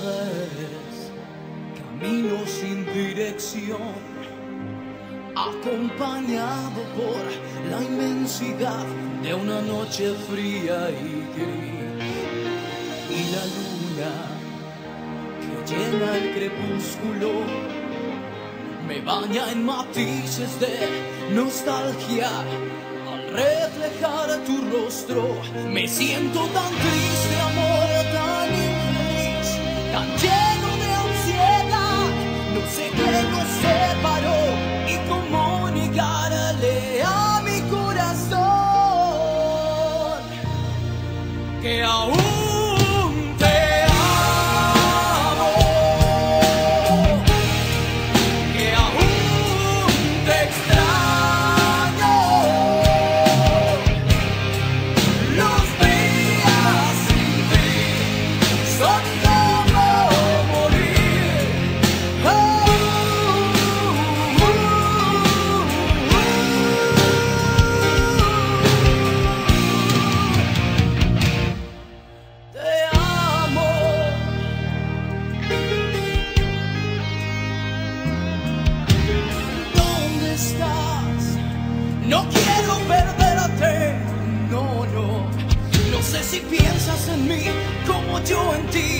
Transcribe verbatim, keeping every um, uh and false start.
vez camino sin dirección, acompañado por la inmensidad de una noche fría y gris, y la luna que llena el crepúsculo me baña en matices de nostalgia. Al reflejar tu rostro me siento tan triste, amor, tan infeliz, tan lleno de ansiedad. No sé qué nos separó y comunicarle a mi corazón que aún no quiero perderte, no, no. No sé si piensas en mí como yo en ti.